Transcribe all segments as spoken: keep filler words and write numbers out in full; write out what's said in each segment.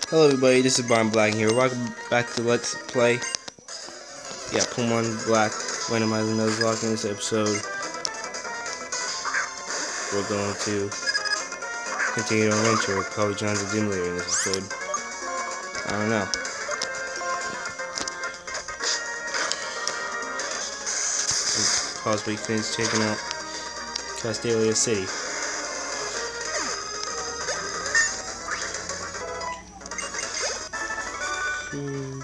Hello everybody, this is Bryan Black here. Welcome back to Let's Play. Yeah, Pokémon Black Randomizer Nuzlocke. In this episode, we're going to continue our adventure. Probably John's a gym leader in this episode. I don't know. We'll possibly finish checking out Castelia City. Hmm.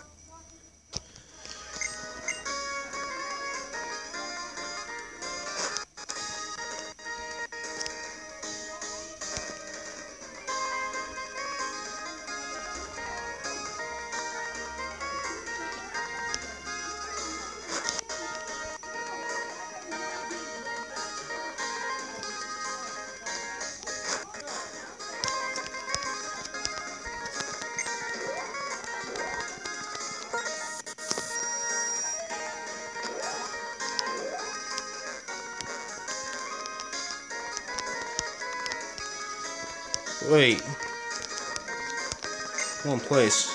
Wait. One place.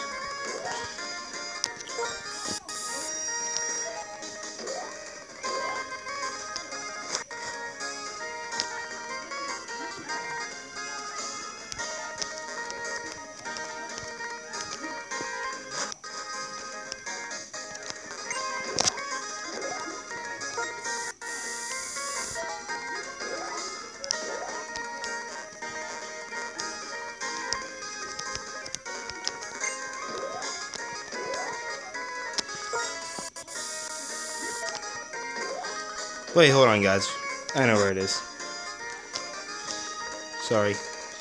Wait, hold on, guys. I know where it is. Sorry.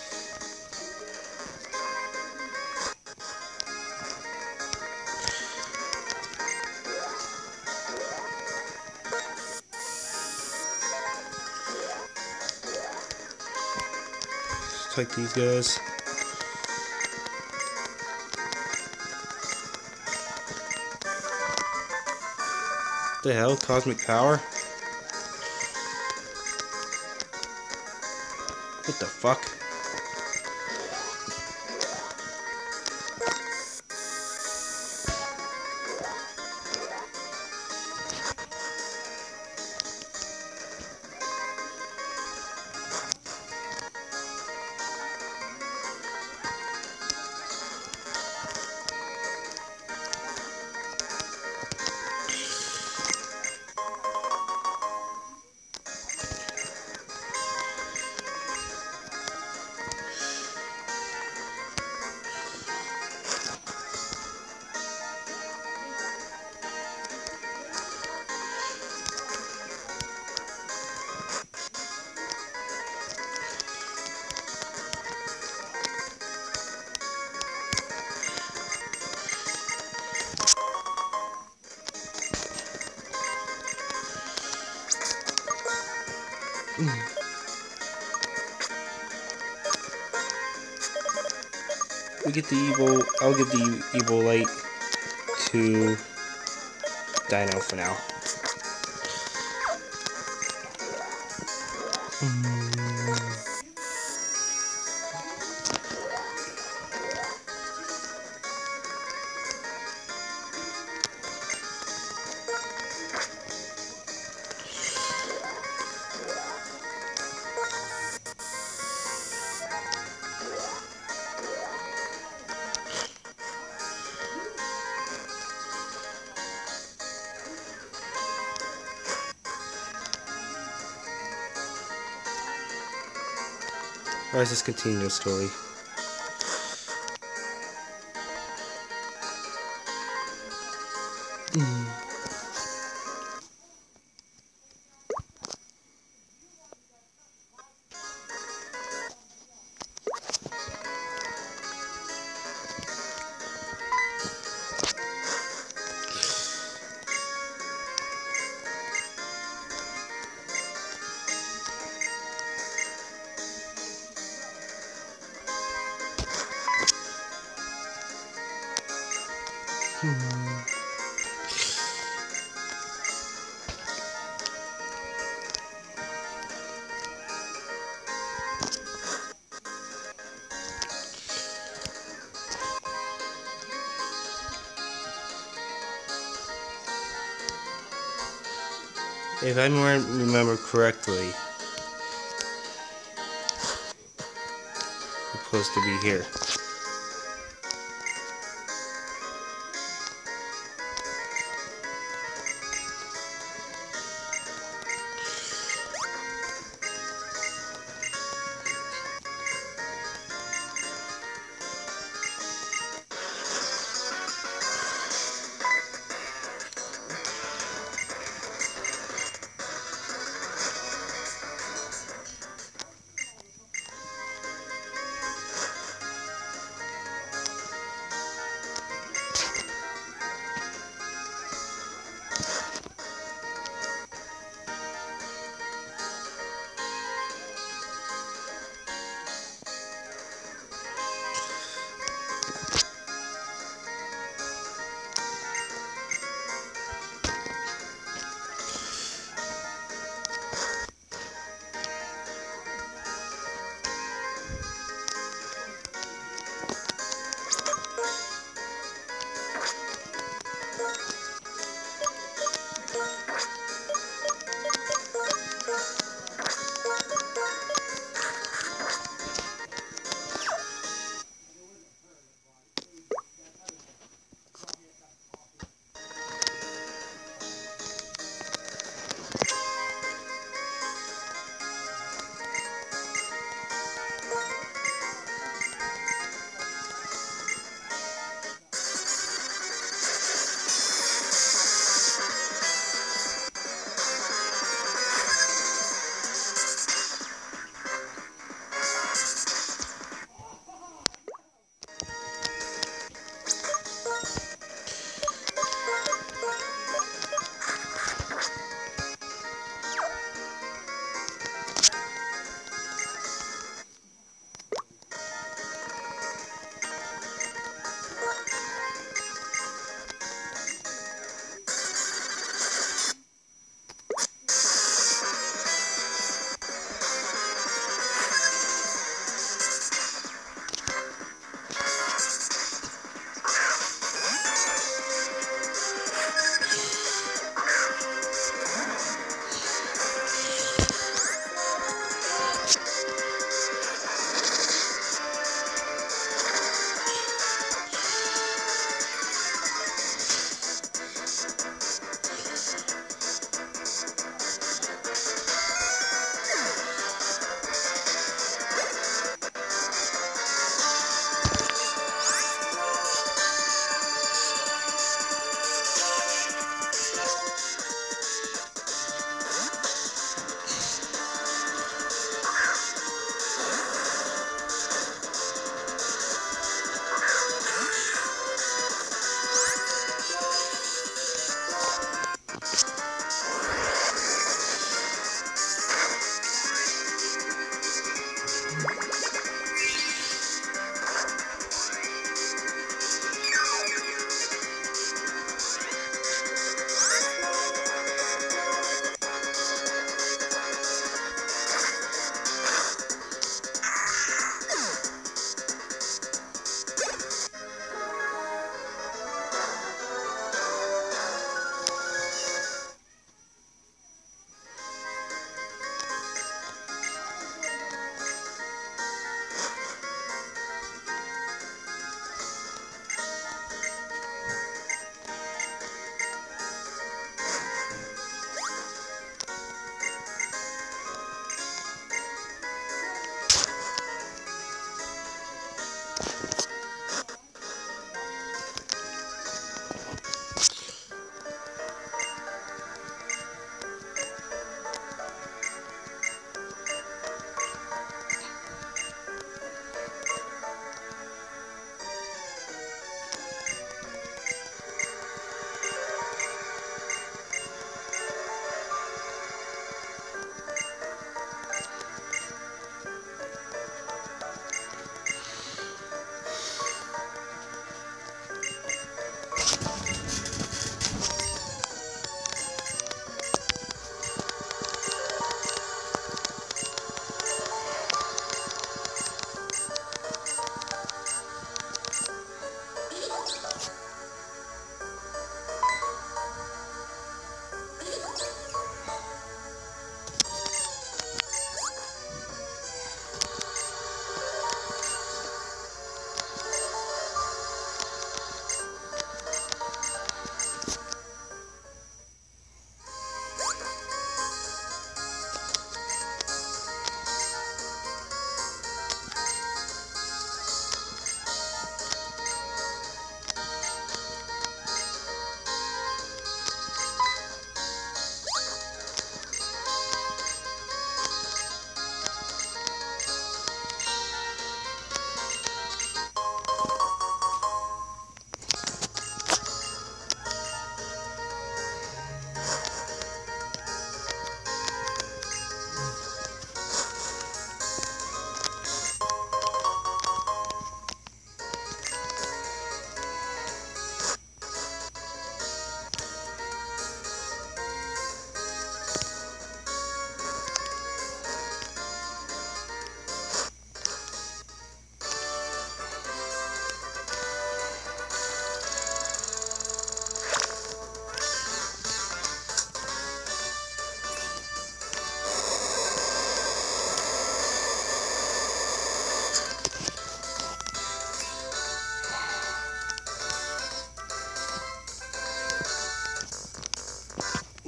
Let's take these guys. What the hell? Cosmic power? What the fuck? We get the evil. I'll give the evil light to Dino for now. Alright, let's continue the story. Mm. Hmm. If I remember correctly, it's supposed to be here.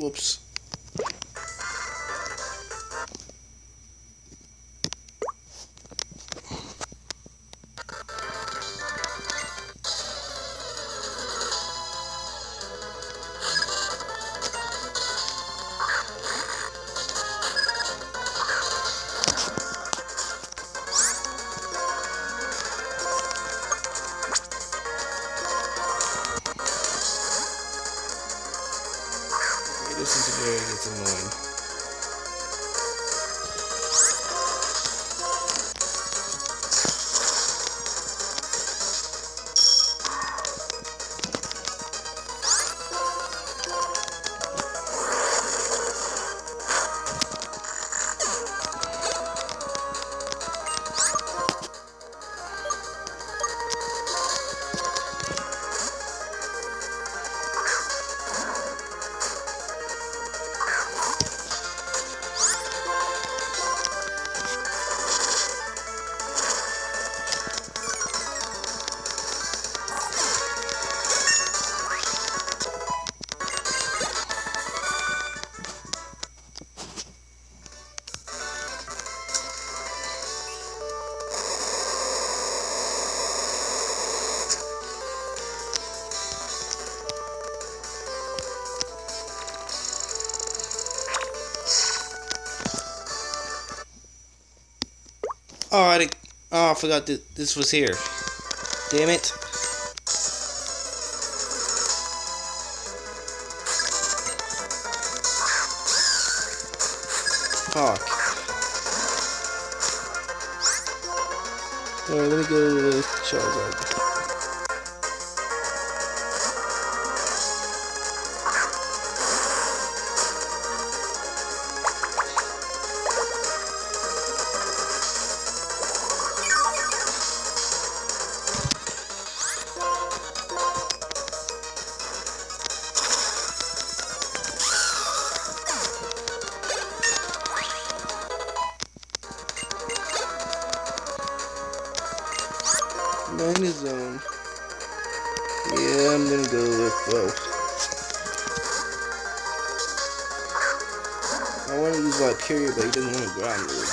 Whoops. This is where it gets annoying. Oh, I, did, oh, I forgot that this was here. Damn it. Fuck. Alright, let me go to the Charizard. Mine is zone. Yeah, I'm gonna go with both. I want to use like period, but he doesn't want to ground move.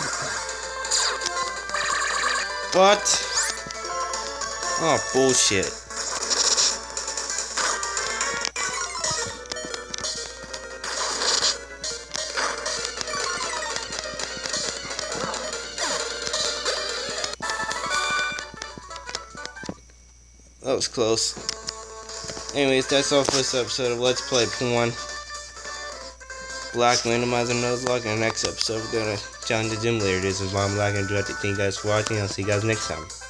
What? Oh, bullshit. That was close. Anyways, that's all for this episode of Let's Play Pokémon Black Randomizer Nuzlocke. In the next episode, we're gonna challenge the gym leader. This is Mom Blackner. Thank you guys for watching. I'll see you guys next time.